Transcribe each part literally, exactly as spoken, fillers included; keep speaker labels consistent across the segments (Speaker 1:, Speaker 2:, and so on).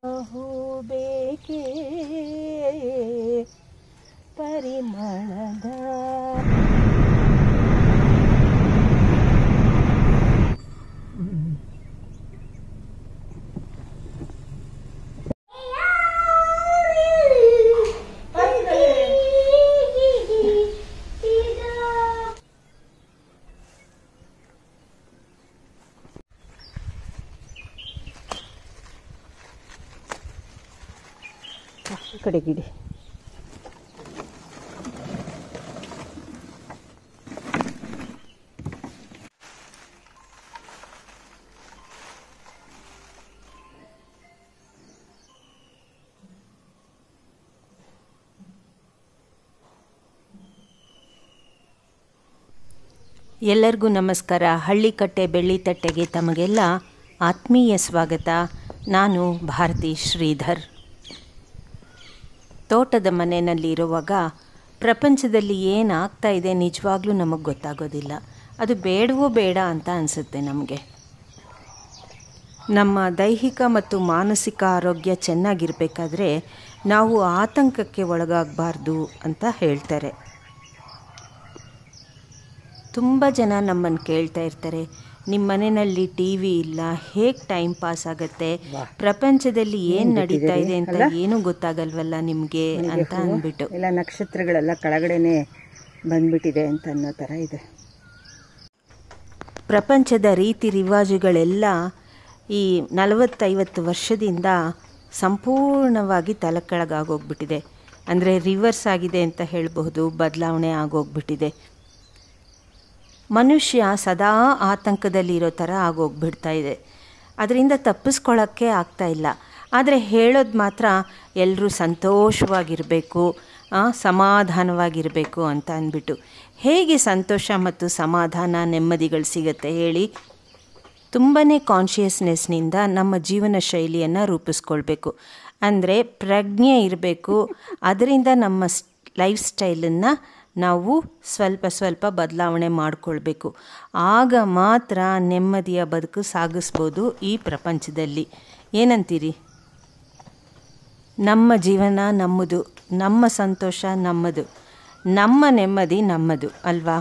Speaker 1: ಹೂ ಬೇಕೆ ಪರಿಮಳದ ಕಡೆ ಗಿಡಿ ಎಲ್ಲರಿಗೂ ನಮಸ್ಕಾರ. ಹಳ್ಳಿಕಟ್ಟೆ ಬೆಳ್ಳಿತಟ್ಟೆಗೆ ತಮಗೆಲ್ಲ ಆತ್ಮೀಯ ಸ್ವಾಗತ. ನಾನು ಭಾರತಿ ಶ್ರೀಧರ್. ತೋಟದ ಮನೆಯಲ್ಲಿರುವಾಗ ಪ್ರಪಂಚದಲ್ಲಿ ಏನಾಗ್ತಾ ಇದೆ ನಿಜವಾಗ್ಲೂ ನಮಗೆ ಗೊತ್ತಾಗೋದಿಲ್ಲ. ಅದು ಬೇಡವೋ ಬೇಡ ಅಂತ ಅನಿಸುತ್ತೆ ನಮಗೆ. ನಮ್ಮ ದೈಹಿಕ ಮತ್ತು ಮಾನಸಿಕ ಆರೋಗ್ಯ ಚೆನ್ನಾಗಿರಬೇಕಾದ್ರೆ ನಾವು ಆತಂಕಕ್ಕೆ ಒಳಗಾಗಬಾರ್ದು ಅಂತ ಹೇಳ್ತಾರೆ. ತುಂಬ ಜನ ನಮ್ಮನ್ನು ಕೇಳ್ತಾ ಇರ್ತಾರೆ, ನಿಮ್ಮ ಮನೆಯಲ್ಲಿ ಟಿ ವಿ ಇಲ್ಲ, ಹೇಗೆ ಟೈಮ್ ಪಾಸ್ ಆಗುತ್ತೆ, ಪ್ರಪಂಚದಲ್ಲಿ ಏನು ನಡೀತಾ ಇದೆ ಅಂತ ಏನೂ ಗೊತ್ತಾಗಲ್ವಲ್ಲ ನಿಮಗೆ ಅಂತ ಅಂದ್ಬಿಟ್ಟು.
Speaker 2: ಎಲ್ಲ ನಕ್ಷತ್ರಗಳೆಲ್ಲ ಕೆಳಗಡೆನೆ ಬಂದ್ಬಿಟ್ಟಿದೆ ಅಂತ ಅನ್ನೋ ಥರ ಇದೆ.
Speaker 1: ಪ್ರಪಂಚದ ರೀತಿ ರಿವಾಜುಗಳೆಲ್ಲ ಈ ನಲವತ್ತೈವತ್ತು ವರ್ಷದಿಂದ ಸಂಪೂರ್ಣವಾಗಿ ತಲೆಕೆಳಗಾಗೋಗ್ಬಿಟ್ಟಿದೆ. ಅಂದರೆ ರಿವರ್ಸ್ ಆಗಿದೆ ಅಂತ ಹೇಳಬಹುದು, ಬದಲಾವಣೆ ಆಗೋಗ್ಬಿಟ್ಟಿದೆ. ಮನುಷ್ಯ ಸದಾ ಆತಂಕದಲ್ಲಿರೋ ಥರ ಆಗೋಗ್ಬಿಡ್ತಾ ಇದೆ. ಅದರಿಂದ ತಪ್ಪಿಸ್ಕೊಳ್ಳೋಕ್ಕೆ ಆಗ್ತಾಯಿಲ್ಲ. ಆದರೆ ಹೇಳೋದು ಮಾತ್ರ ಎಲ್ಲರೂ ಸಂತೋಷವಾಗಿರಬೇಕು, ಸಮಾಧಾನವಾಗಿರಬೇಕು ಅಂತ ಅಂದ್ಬಿಟ್ಟು. ಹೇಗೆ ಸಂತೋಷ ಮತ್ತು ಸಮಾಧಾನ ನೆಮ್ಮದಿಗಳು ಸಿಗುತ್ತೆ ಹೇಳಿ? ತುಂಬಾ ಕಾನ್ಷಿಯಸ್ನೆಸ್ನಿಂದ ನಮ್ಮ ಜೀವನ ಶೈಲಿಯನ್ನು ರೂಪಿಸ್ಕೊಳ್ಬೇಕು. ಅಂದರೆ ಪ್ರಜ್ಞೆ ಇರಬೇಕು. ಅದರಿಂದ ನಮ್ಮ ಲೈಫ್ ಸ್ಟೈಲನ್ನು ನಾವು ಸ್ವಲ್ಪ ಸ್ವಲ್ಪ ಬದಲಾವಣೆ ಮಾಡಿಕೊಳ್ಬೇಕು. ಆಗ ಮಾತ್ರ ನೆಮ್ಮದಿಯ ಬದುಕು ಸಾಗಿಸ್ಬೋದು ಈ ಪ್ರಪಂಚದಲ್ಲಿ. ಏನಂತೀರಿ? ನಮ್ಮ ಜೀವನ ನಮ್ಮದು, ನಮ್ಮ ಸಂತೋಷ ನಮ್ಮದು, ನಮ್ಮ ನೆಮ್ಮದಿ ನಮ್ಮದು ಅಲ್ವಾ?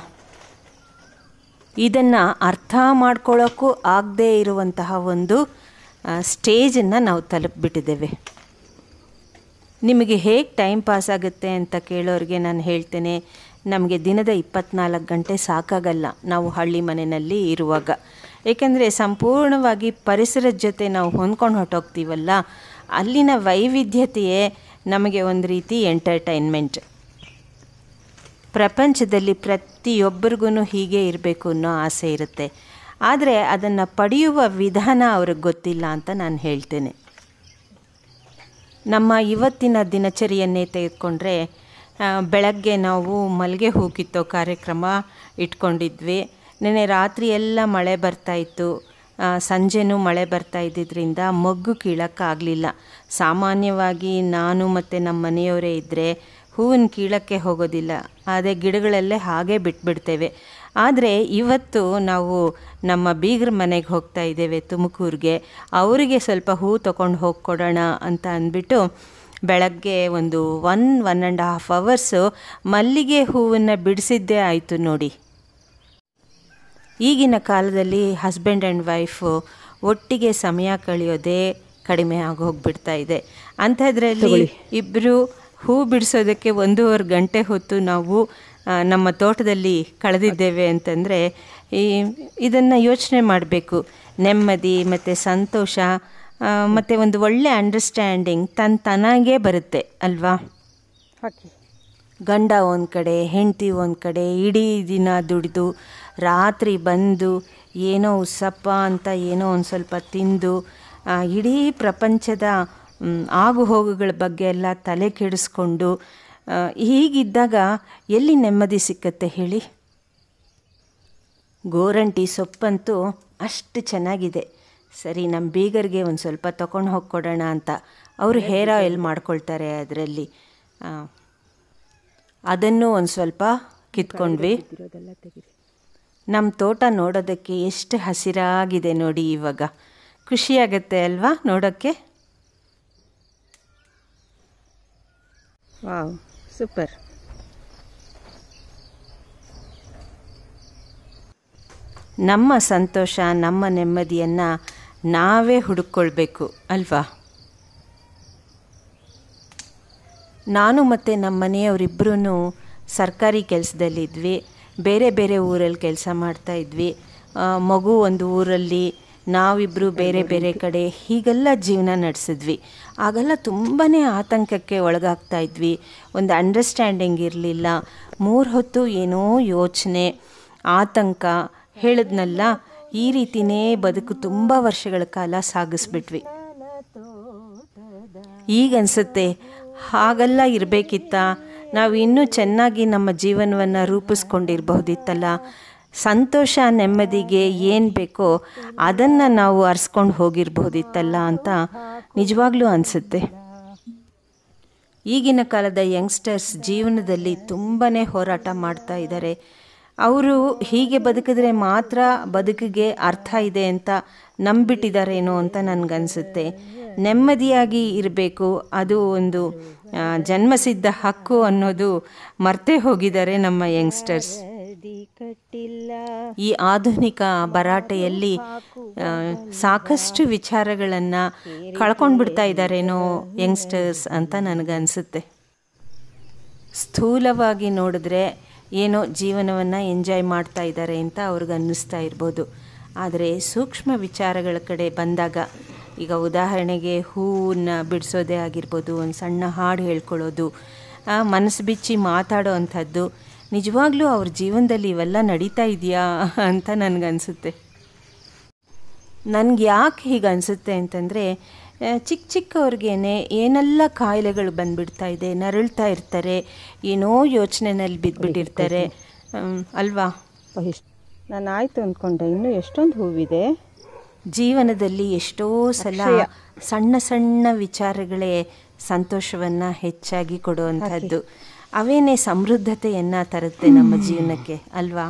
Speaker 1: ಇದನ್ನು ಅರ್ಥ ಮಾಡ್ಕೊಳ್ಳೋಕ್ಕೂ ಆಗದೇ ಇರುವಂತಹ ಒಂದು ಸ್ಟೇಜನ್ನು ನಾವು ತಲುಪಿಬಿಟ್ಟಿದ್ದೇವೆ. ನಿಮಗೆ ಹೇಗೆ ಟೈಮ್ ಪಾಸ್ ಆಗುತ್ತೆ ಅಂತ ಕೇಳೋರಿಗೆ ನಾನು ಹೇಳ್ತೇನೆ, ನಮಗೆ ದಿನದ ಇಪ್ಪತ್ತ್ನಾಲ್ಕು ಗಂಟೆ ಸಾಕಾಗಲ್ಲ ನಾವು ಹಳ್ಳಿ ಮನೆಯಲ್ಲಿ ಇರುವಾಗ. ಏಕೆಂದರೆ ಸಂಪೂರ್ಣವಾಗಿ ಪರಿಸರದ ಜೊತೆ ನಾವು ಹೊಂದ್ಕೊಂಡು ಹೊರಟೋಗ್ತೀವಲ್ಲ, ಅಲ್ಲಿನ ವೈವಿಧ್ಯತೆಯೇ ನಮಗೆ ಒಂದು ರೀತಿ ಎಂಟರ್ಟೈನ್ಮೆಂಟ್. ಪ್ರಪಂಚದಲ್ಲಿ ಪ್ರತಿಯೊಬ್ಬರಿಗೂ ಹೀಗೆ ಇರಬೇಕು ಅನ್ನೋ ಆಸೆ ಇರುತ್ತೆ. ಆದರೆ ಅದನ್ನು ಪಡೆಯುವ ವಿಧಾನ ಅವ್ರಿಗೆ ಗೊತ್ತಿಲ್ಲ ಅಂತ ನಾನು ಹೇಳ್ತೇನೆ. ನಮ್ಮ ಇವತ್ತಿನ ದಿನಚರಿಯನ್ನೇ ತೆಗೆದುಕೊಂಡ್ರೆ, ಬೆಳಗ್ಗೆ ನಾವು ಮಲ್ಲಿಗೆ ಹೂ ಕಿತ್ತೋ ಕಾರ್ಯಕ್ರಮ ಇಟ್ಕೊಂಡಿದ್ವಿ. ನೆನ್ನೆ ರಾತ್ರಿ ಎಲ್ಲ ಮಳೆ ಬರ್ತಾಯಿತ್ತು, ಸಂಜೆನೂ ಮಳೆ ಬರ್ತಾ ಇದ್ದಿದ್ದರಿಂದ ಮೊಗ್ಗು ಕೀಳೋಕ್ಕಾಗಲಿಲ್ಲ. ಸಾಮಾನ್ಯವಾಗಿ ನಾನು ಮತ್ತು ನಮ್ಮ ಮನೆಯವರೇ ಇದ್ದರೆ ಹೂವಿನ ಕೀಳಕ್ಕೆ ಹೋಗೋದಿಲ್ಲ, ಅದೇ ಗಿಡಗಳಲ್ಲೇ ಹಾಗೆ ಬಿಟ್ಬಿಡ್ತೇವೆ. ಆದರೆ ಇವತ್ತು ನಾವು ನಮ್ಮ ಬೀಗರ ಮನೆಗೆ ಹೋಗ್ತಾ ಇದ್ದೇವೆ ತುಮಕೂರಿಗೆ. ಅವರಿಗೆ ಸ್ವಲ್ಪ ಹೂ ತೊಗೊಂಡು ಹೋಗಿ ಕೊಡೋಣ ಅಂತ ಅಂದ್ಬಿಟ್ಟು ಬೆಳಗ್ಗೆ ಒಂದು one one and half hours ಮಲ್ಲಿಗೆ ಹೂವನ್ನು ಬಿಡಿಸಿದ್ದೇ ಆಯಿತು ನೋಡಿ. ಈಗಿನ ಕಾಲದಲ್ಲಿ ಹಸ್ಬೆಂಡ್ ಆ್ಯಂಡ್ ವೈಫು ಒಟ್ಟಿಗೆ ಸಮಯ ಕಳೆಯೋದೇ ಕಡಿಮೆ ಆಗೋಗ್ಬಿಡ್ತಾ ಇದೆ. ಅಂಥದ್ರಲ್ಲಿ ಇಬ್ಬರು ಹೂ ಬಿಡಿಸೋದಕ್ಕೆ ಒಂದೂವರೆ ಗಂಟೆ ಹೊತ್ತು ನಾವು ನಮ್ಮ ತೋಟದಲ್ಲಿ ಕಳೆದಿದ್ದೇವೆ ಅಂತಂದರೆ ಈ ಇದನ್ನು ಯೋಚನೆ ಮಾಡಬೇಕು. ನೆಮ್ಮದಿ ಮತ್ತು ಸಂತೋಷ ಮತ್ತು ಒಂದು ಒಳ್ಳೆ ಅಂಡರ್ಸ್ಟ್ಯಾಂಡಿಂಗ್ ತನ್ನ ತನಾಗೇ ಬರುತ್ತೆ ಅಲ್ವಾ? ಗಂಡ ಒಂದು ಕಡೆ, ಹೆಂಡತಿ ಒಂದು ಕಡೆ, ಇಡೀ ದಿನ ದುಡಿದು ರಾತ್ರಿ ಬಂದು ಏನೋ ಉಸಪ್ಪ ಅಂತ ಏನೋ ಒಂದು ಸ್ವಲ್ಪ ತಿಂದು ಇಡೀ ಪ್ರಪಂಚದ ಆಗು ಹೋಗುಗಳ ಬಗ್ಗೆ ಎಲ್ಲ ತಲೆ ಕೆಡಿಸ್ಕೊಂಡು ಹೀಗಿದ್ದಾಗ ಎಲ್ಲಿ ನೆಮ್ಮದಿ ಸಿಕ್ಕತ್ತೆ ಹೇಳಿ? ಗೋರಂಟಿ ಸೊಪ್ಪಂತೂ ಅಷ್ಟು ಚೆನ್ನಾಗಿದೆ. ಸರಿ, ನಮ್ಮ ಬೀಗರಿಗೆ ಒಂದು ಸ್ವಲ್ಪ ತೊಗೊಂಡು ಹೋಗಿ ಕೊಡೋಣ ಅಂತ ಅವರು ಹೇರ್ ಆಯಿಲ್ ಮಾಡ್ಕೊಳ್ತಾರೆ. ಅದರಲ್ಲಿ ಅದನ್ನು ಒಂದು ಸ್ವಲ್ಪ ಕಿತ್ಕೊಂಡ್ವಿ. ನಮ್ಮ ತೋಟ ನೋಡೋದಕ್ಕೆ ಎಷ್ಟು ಹಸಿರಾಗಿದೆ ನೋಡಿ. ಇವಾಗ ಖುಷಿಯಾಗತ್ತೆ ಅಲ್ವಾ ನೋಡೋಕ್ಕೆ?
Speaker 2: Wow, super.
Speaker 1: ನಮ್ಮ ಸಂತೋಷ, ನಮ್ಮ ನೆಮ್ಮದಿಯನ್ನು ನಾವೇ ಹುಡುಕೊಳ್ಬೇಕು ಅಲ್ವಾ? ನಾನು ಮತ್ತು ನಮ್ಮ ಮನೆಯವರಿಬ್ಬರೂ ಸರ್ಕಾರಿ ಕೆಲಸದಲ್ಲಿದ್ವಿ. ಬೇರೆ ಬೇರೆ ಊರಲ್ಲಿ ಕೆಲಸ ಮಾಡ್ತಾಯಿದ್ವಿ. ಮಗು ಒಂದು ಊರಲ್ಲಿ, ನಾವಿಬ್ಬರು ಬೇರೆ ಬೇರೆ ಕಡೆ, ಹೀಗೆಲ್ಲ ಜೀವನ ನಡೆಸಿದ್ವಿ. ಆಗೆಲ್ಲ ತುಂಬಾ ಆತಂಕಕ್ಕೆ ಒಳಗಾಗ್ತಾ ಇದ್ವಿ. ಒಂದು ಅಂಡರ್ಸ್ಟ್ಯಾಂಡಿಂಗ್ ಇರಲಿಲ್ಲ. ಮೂರು ಹೊತ್ತು ಏನೋ ಯೋಚನೆ, ಆತಂಕ, ಹೇಳಿದ್ನಲ್ಲ, ಈ ರೀತಿಯೇ ಬದುಕು ತುಂಬ ವರ್ಷಗಳ ಕಾಲ ಸಾಗಿಸ್ಬಿಟ್ವಿ. ಈಗನ್ಸುತ್ತೆ ಹಾಗೆಲ್ಲ ಇರಬೇಕಿತ್ತ, ನಾವು ಇನ್ನೂ ಚೆನ್ನಾಗಿ ನಮ್ಮ ಜೀವನವನ್ನು ರೂಪಿಸ್ಕೊಂಡಿರಬಹುದಿತ್ತಲ್ಲ, ಸಂತೋಷ ನೆಮ್ಮದಿಗೆ ಏನು ಬೇಕೋ ಅದನ್ನು ನಾವು ಅರ್ಸ್ಕೊಂಡು ಹೋಗಿರಬಹುದಿತ್ತಲ್ಲ ಅಂತ ನಿಜವಾಗ್ಲೂ ಅನಿಸುತ್ತೆ. ಈಗಿನ ಕಾಲದ ಯಂಗ್ಸ್ಟರ್ಸ್ ಜೀವನದಲ್ಲಿ ತುಂಬಾ ಹೋರಾಟ ಮಾಡ್ತಾ ಇದ್ದಾರೆ. ಅವರು ಹೀಗೆ ಬದುಕಿದ್ರೆ ಮಾತ್ರ ಬದುಕಿಗೆ ಅರ್ಥ ಇದೆ ಅಂತ ನಂಬಿಟ್ಟಿದ್ದಾರೇನೋ ಅಂತ ನನಗನ್ಸುತ್ತೆ. ನೆಮ್ಮದಿಯಾಗಿ ಇರಬೇಕು, ಅದು ಒಂದು ಜನ್ಮಸಿದ್ಧ ಹಕ್ಕು ಅನ್ನೋದು ಮರ್ತೇ ಹೋಗಿದ್ದಾರೆ ನಮ್ಮ ಯಂಗ್ಸ್ಟರ್ಸ್. ಈ ಆಧುನಿಕ ಭರಾಟೆಯಲ್ಲಿ ಸಾಕಷ್ಟು ವಿಚಾರಗಳನ್ನು ಕಳ್ಕೊಂಡು ಬಿಡ್ತಾ ಇದ್ದಾರೇನೋ ಯಂಗ್ಸ್ಟರ್ಸ್ ಅಂತ ನನಗನ್ಸುತ್ತೆ. ಸ್ಥೂಲವಾಗಿ ನೋಡಿದ್ರೆ ಏನೋ ಜೀವನವನ್ನು ಎಂಜಾಯ್ ಮಾಡ್ತಾ ಇದ್ದಾರೆ ಅಂತ ಅವ್ರಿಗೆ ಅನ್ನಿಸ್ತಾ ಇರ್ಬೋದು. ಆದರೆ ಸೂಕ್ಷ್ಮ ವಿಚಾರಗಳ ಕಡೆ ಬಂದಾಗ, ಈಗ ಉದಾಹರಣೆಗೆ ಹೂವನ್ನು ಬಿಡಿಸೋದೇ ಆಗಿರ್ಬೋದು, ಒಂದು ಸಣ್ಣ ಹಾಡು ಹೇಳ್ಕೊಳ್ಳೋದು, ಮನಸ್ಸು ಬಿಚ್ಚಿ ಮಾತಾಡೋ ಅಂಥದ್ದು, ನಿಜವಾಗ್ಲೂ ಅವ್ರ ಜೀವನದಲ್ಲಿ ಇವೆಲ್ಲ ನಡೀತಾ ಇದೆಯಾ ಅಂತ ನನಗನ್ಸುತ್ತೆ. ನನಗೆ ಯಾಕೆ ಹೀಗೆ ಅನಿಸುತ್ತೆ ಅಂತಂದರೆ, ಚಿಕ್ಕ ಚಿಕ್ಕವ್ರಿಗೇನೆ ಏನೆಲ್ಲ ಕಾಯಿಲೆಗಳು ಬಂದುಬಿಡ್ತಾ ಇದೆ, ನರಳ್ತಾ ಇರ್ತಾರೆ, ಏನೋ ಯೋಚನೆಯಲ್ಲಿ ಬಿದ್ದುಬಿಟ್ಟಿರ್ತಾರೆ ಅಲ್ವಾ?
Speaker 2: ನಾನು ಆಯಿತು ಅಂದ್ಕೊಂಡೆ, ಇನ್ನೂ ಎಷ್ಟೊಂದು ಹೂವಿದೆ.
Speaker 1: ಜೀವನದಲ್ಲಿ ಎಷ್ಟೋ ಸಲ ಸಣ್ಣ ಸಣ್ಣ ವಿಚಾರಗಳೇ ಸಂತೋಷವನ್ನು ಹೆಚ್ಚಾಗಿ ಕೊಡುವಂಥದ್ದು. ಅವೇನೇ ಸಮೃದ್ಧತೆಯನ್ನು ತರುತ್ತೆ ನಮ್ಮ ಜೀವನಕ್ಕೆ ಅಲ್ವಾ?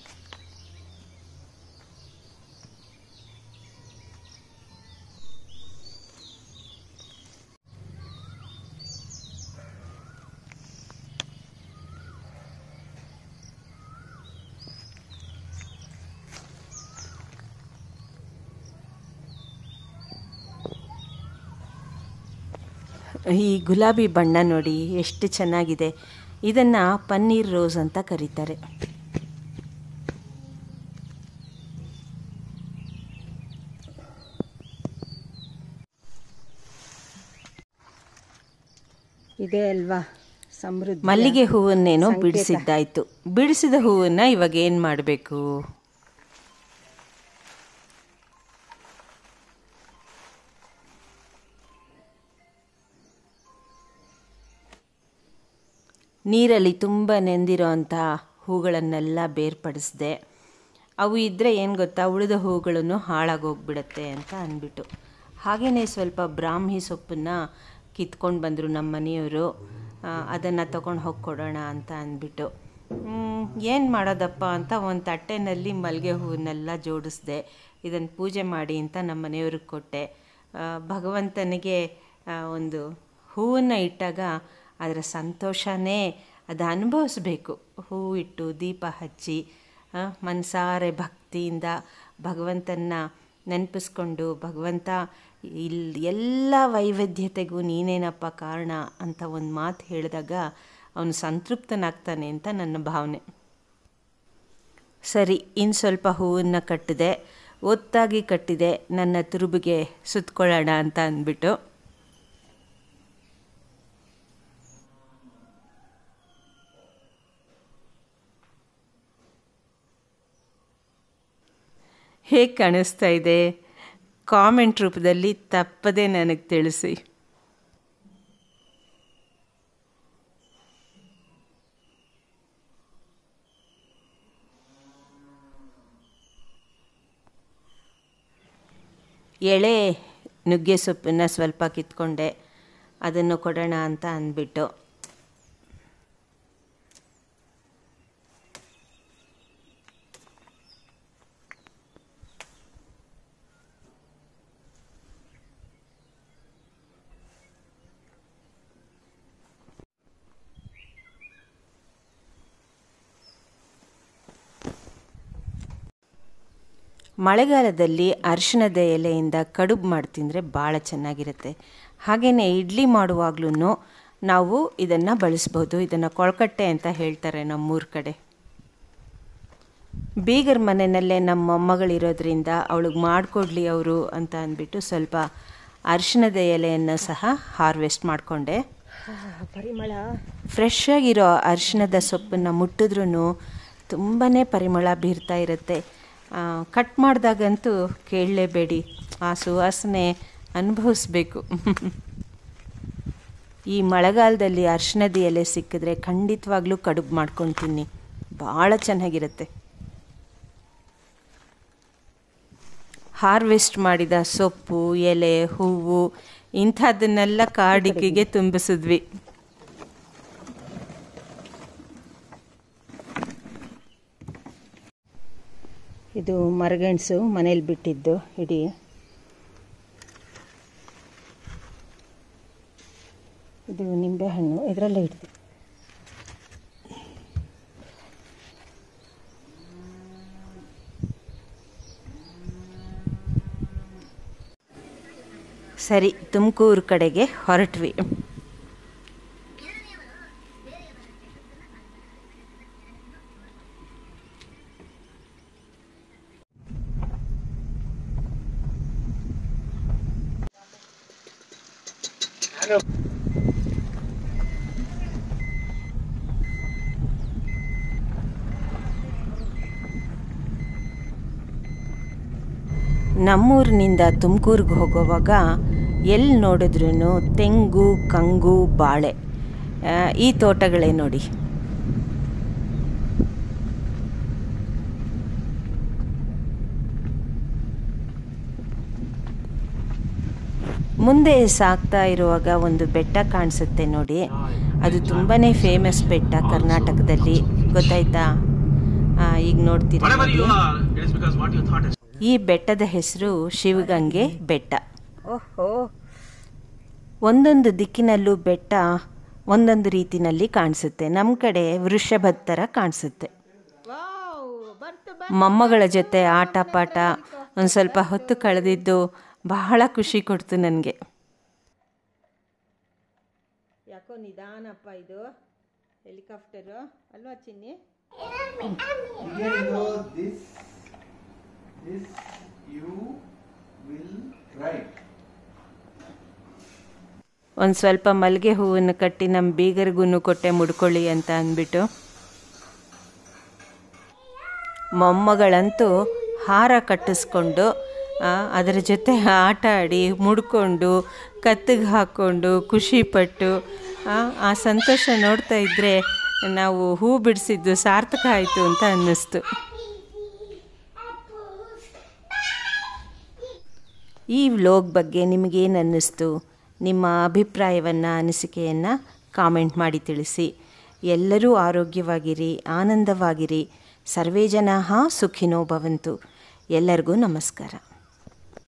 Speaker 1: ಈ ಗುಲಾಬಿ ಬಣ್ಣ ನೋಡಿ ಎಷ್ಟು ಚೆನ್ನಾಗಿದೆ. ಇದನ್ನು ಪನ್ನೀರ್ ರೋಸ್ ಅಂತ ಕರೀತಾರೆ.
Speaker 2: ಇದೆ ಅಲ್ವಾ ಸಮೃದ್ಧಿ.
Speaker 1: ಮಲ್ಲಿಗೆ ಹೂವನ್ನೇನೋ ಬಿಡಿಸಿದ್ದಾಯಿತು. ಬಿಡಿಸಿದ ಹೂವನ್ನು ಇವಾಗ ಏನು ಮಾಡಬೇಕು? ನೀರಲ್ಲಿ ತುಂಬ ನೆಂದಿರೋ ಅಂಥ ಹೂಗಳನ್ನೆಲ್ಲ ಬೇರ್ಪಡಿಸಿದೆ. ಅವು ಇದ್ದರೆ ಏನು ಗೊತ್ತಾ, ಉಳಿದ ಹೂಗಳನ್ನು ಹಾಳಾಗೋಗ್ಬಿಡತ್ತೆ ಅಂತ ಅಂದ್ಬಿಟ್ಟು ಹಾಗೆಯೇ ಸ್ವಲ್ಪ ಬ್ರಾಹ್ಮಿ ಸೊಪ್ಪನ್ನು ಕಿತ್ಕೊಂಡು ಬಂದರು ನಮ್ಮ ಮನೆಯವರು. ಅದನ್ನು ತೊಗೊಂಡು ಹೋಗಿ ಕೊಡೋಣ ಅಂತ ಅಂದ್ಬಿಟ್ಟು ಏನು ಮಾಡೋದಪ್ಪ ಅಂತ ಒಂದು ತಟ್ಟೆನಲ್ಲಿ ಮಲ್ಲಿಗೆ ಹೂವನ್ನೆಲ್ಲ ಜೋಡಿಸಿದೆ. ಇದನ್ನು ಪೂಜೆ ಮಾಡಿ ಅಂತ ನಮ್ಮ ಮನೆಯವ್ರಿಗೆ ಕೊಟ್ಟೆ. ಭಗವಂತನಿಗೆ ಒಂದು ಹೂವನ್ನು ಇಟ್ಟಾಗ ಅದರ ಸಂತೋಷನೇ ಅದು ಅನುಭವಿಸ್ಬೇಕು. ಹೂ ಇಟ್ಟು ದೀಪ ಹಚ್ಚಿ ಮನಸಾರೆ ಭಕ್ತಿಯಿಂದ ಭಗವಂತನ ನೆನಪಿಸ್ಕೊಂಡು, ಭಗವಂತ ಇಲ್ಲಿ ಎಲ್ಲ ವೈವಿಧ್ಯತೆಗೂ ನೀನೇನಪ್ಪ ಕಾರಣ ಅಂತ ಒಂದು ಮಾತು ಹೇಳಿದಾಗ ಅವನು ಸಂತೃಪ್ತನಾಗ್ತಾನೆ ಅಂತ ನನ್ನ ಭಾವನೆ. ಸರಿ, ಇನ್ನು ಸ್ವಲ್ಪ ಹೂವನ್ನು ಕಟ್ಟಿದೆ, ಒತ್ತಾಗಿ ಕಟ್ಟಿದೆ, ನನ್ನ ತುರುಬಿಗೆ ಸುತ್ಕೊಳ್ಳೋಣ ಅಂತ ಅಂದ್ಬಿಟ್ಟು ಹೇಗೆ ಕಾಣಿಸ್ತಾ ಇದೆ? ಕಾಮೆಂಟ್ ರೂಪದಲ್ಲಿ ತಪ್ಪದೇ ನನಗೆ ತಿಳಿಸಿ. ಎಳೆ ನುಗ್ಗೆ ಸೊಪ್ಪನ್ನು ಸ್ವಲ್ಪ ಕಿತ್ಕೊಂಡೆ, ಅದನ್ನು ಕೊಡೋಣ ಅಂತ ಅಂದ್ಬಿಟ್ಟು ಮಳೆಗಾಲದಲ್ಲಿ ಅರಿಶಿಣದ ಎಲೆಯಿಂದ ಕಡುಬು ಮಾಡಿ ತಿಂದರೆ ಭಾಳ ಚೆನ್ನಾಗಿರುತ್ತೆ. ಹಾಗೆಯೇ ಇಡ್ಲಿ ಮಾಡುವಾಗ್ಲೂ ನಾವು ಇದನ್ನು ಬಳಸ್ಬೋದು. ಇದನ್ನು ಕೊಳ್ಕಟ್ಟೆ ಅಂತ ಹೇಳ್ತಾರೆ ನಮ್ಮೂರ ಕಡೆ. ಬೀಗರ ಮನೆಯಲ್ಲೇ ನಮ್ಮ ಮೊಮ್ಮಗಳಿರೋದ್ರಿಂದ ಅವಳಿಗೆ ಮಾಡಿಕೊಡ್ಲಿ ಅವರು ಅಂತ ಅಂದ್ಬಿಟ್ಟು ಸ್ವಲ್ಪ ಅರಿಶಿಣದ ಎಲೆಯನ್ನು ಸಹ ಹಾರ್ವೆಸ್ಟ್ ಮಾಡಿಕೊಂಡೆ.
Speaker 2: ಪರಿಮಳ
Speaker 1: ಫ್ರೆಶ್ ಆಗಿರೋ ಅರಿಶಿಣದ ಸೊಪ್ಪನ್ನು ಮುಟ್ಟಿದ್ರೂ ತುಂಬಾ ಪರಿಮಳ ಬೀರ್ತಾ ಇರುತ್ತೆ. ಕಟ್ ಮಾಡಿದಾಗಂತೂ ಕೇಳಲೇಬೇಡಿ, ಆ ಸುವಾಸನೆ ಅನುಭವಿಸ್ಬೇಕು. ಈ ಮಳೆಗಾಲದಲ್ಲಿ ಅರಿಶಿಣದ ಎಲೆ ಸಿಕ್ಕಿದ್ರೆ ಖಂಡಿತವಾಗ್ಲೂ ಕಡುಬು ಮಾಡ್ಕೊಂಡು ತಿನ್ನಿ, ಭಾಳ ಚೆನ್ನಾಗಿರುತ್ತೆ. ಹಾರ್ವೆಸ್ಟ್ ಮಾಡಿದ ಸೊಪ್ಪು, ಎಲೆ, ಹೂವು ಇಂಥದ್ದನ್ನೆಲ್ಲ ಕಾಡಿಗೆಗೆ ತುಂಬಿಸಿದ್ವಿ.
Speaker 2: ಇದು ಮರಗೆಣಸು ಮನೇಲಿ ಬಿಟ್ಟಿದ್ದು ಇಡೀ. ಇದು ನಿಂಬೆಹಣ್ಣು, ಇದರಲ್ಲೇ ಇಡ್ತೀವಿ.
Speaker 1: ಸರಿ, ತುಮಕೂರು ಕಡೆಗೆ ಹೊರಟ್ವಿ. ನಮ್ಮೂರಿನಿಂದ ತುಮಕೂರಿಗೆ ಹೋಗುವಾಗ ಎಲ್ಲಿ ನೋಡಿದ್ರೂ ತೆಂಗು, ಕಂಗು, ಬಾಳೆ ಈ ತೋಟಗಳೇ ನೋಡಿ. ಮುಂದೆ ಸಾಗ್ತಾ ಇರುವಾಗ ಒಂದು ಬೆಟ್ಟ ಕಾಣಿಸುತ್ತೆ ನೋಡಿ. ಅದು ತುಂಬಾ ಫೇಮಸ್ ಬೆಟ್ಟ ಕರ್ನಾಟಕದಲ್ಲಿ, ಗೊತ್ತಾಯ್ತಾ? ಈಗ ನೋಡ್ತೀರಿ. ಈ ಬೆಟ್ಟದ ಹೆಸರು ಶಿವಗಂಗೆ ಬೆಟ್ಟ.
Speaker 2: ಓಹೋ,
Speaker 1: ಒಂದೊಂದು ದಿಕ್ಕಿನಲ್ಲೂ ಬೆಟ್ಟ ಒಂದೊಂದು ರೀತಿನಲ್ಲಿ ಕಾಣಿಸುತ್ತೆ. ನಮ್ಮ ಕಡೆ ವೃಷಭದ ಥರ ಕಾಣಿಸುತ್ತೆ. ಮೊಮ್ಮಗಳ ಜೊತೆ ಆಟ ಪಾಠ ಒಂದು ಸ್ವಲ್ಪ ಹೊತ್ತು ಕಳೆದಿದ್ದು ಬಹಳ ಖುಷಿ ಕೊಡ್ತು ನನಗೆ.
Speaker 2: ಯಾಕೋ ನಿಧಾನಪ್ಪ, ಇದು ಹೆಲಿಕಾಪ್ಟರು ಅಲ್ವಾ ಚಿನ್ನಿ?
Speaker 3: This you will write.
Speaker 1: ಒಂದು ಸ್ವಲ್ಪ ಮಲ್ಲಿಗೆ ಹೂವನ್ನು ಕಟ್ಟಿ ನಮ್ಮ ಬೀಗರಿಗೂ ಕೊಟ್ಟೆ ಮುಡ್ಕೊಳ್ಳಿ ಅಂತ ಅಂದ್ಬಿಟ್ಟು. ಮೊಮ್ಮಗಳಂತೂ ಹಾರ ಕಟ್ಟಿಸ್ಕೊಂಡು ಅದರ ಜೊತೆ ಆಟ ಆಡಿ ಮುಡ್ಕೊಂಡು ಕತ್ತಿಗೆ ಹಾಕ್ಕೊಂಡು ಖುಷಿಪಟ್ಟು ಆ ಸಂತೋಷ ನೋಡ್ತಾ ಇದ್ದರೆ ನಾವು ಹೂ ಬಿಡಿಸಿದ್ದು ಸಾರ್ಥಕ ಆಯಿತು ಅಂತ ಅನ್ನಿಸ್ತು. ಈ ವ್ಲಾಗ್ ಬಗ್ಗೆ ನಿಮಗೇನು ಅನ್ನಿಸ್ತು? ನಿಮ್ಮ ಅಭಿಪ್ರಾಯವನ್ನು, ಅನಿಸಿಕೆಯನ್ನು ಕಾಮೆಂಟ್ ಮಾಡಿ ತಿಳಿಸಿ. ಎಲ್ಲರೂ ಆರೋಗ್ಯವಾಗಿರಿ, ಆನಂದವಾಗಿರಿ. ಸರ್ವೇ ಜನಾಃ ಸುಖಿನೋ ಭವಂತು. ಎಲ್ಲರಿಗೂ ನಮಸ್ಕಾರ.